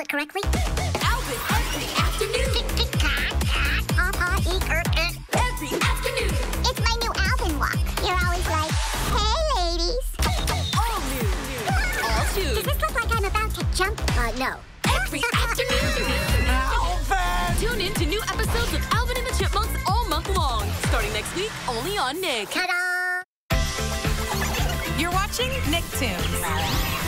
it correctly? Alvin every afternoon. Every afternoon. It's my new Alvin walk. You're always like, hey, ladies. All new. All tuned. Does this look like I'm about to jump? No. Every afternoon. Alvin! Tune in to new episodes of Alvin and the Chipmunks all month long. Starting next week, only on Nick. Ta-da! You're watching Nicktoons.